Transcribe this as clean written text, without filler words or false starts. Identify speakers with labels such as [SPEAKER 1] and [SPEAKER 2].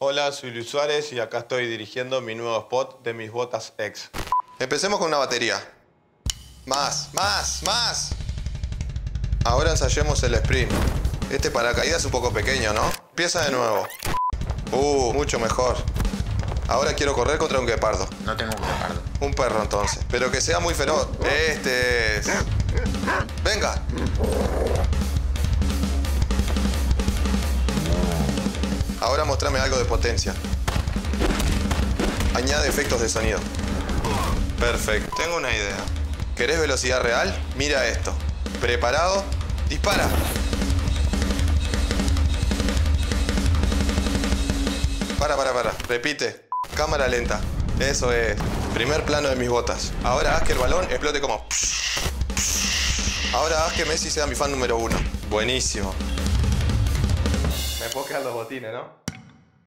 [SPEAKER 1] Hola, soy Luis Suárez y acá estoy dirigiendo mi nuevo spot de mis botas X. Empecemos con una batería. Más. Ahora ensayemos el sprint. Este paracaídas es un poco pequeño, ¿no? Empieza de nuevo. Mucho mejor. Ahora quiero correr contra un guepardo.
[SPEAKER 2] No tengo un guepardo.
[SPEAKER 1] Un perro, entonces. Pero que sea muy feroz. Este es... ¡Venga! Ahora mostrame algo de potencia. Añade efectos de sonido. Perfecto. Tengo una idea. ¿Querés velocidad real? Mira esto. ¿Preparado? ¡Dispara! Para. Repite. Cámara lenta. Eso es. Primer plano de mis botas. Ahora haz que el balón explote como... Ahora haz que Messi sea mi fan número 1. Buenísimo. Me puedo quedar los botines, ¿no?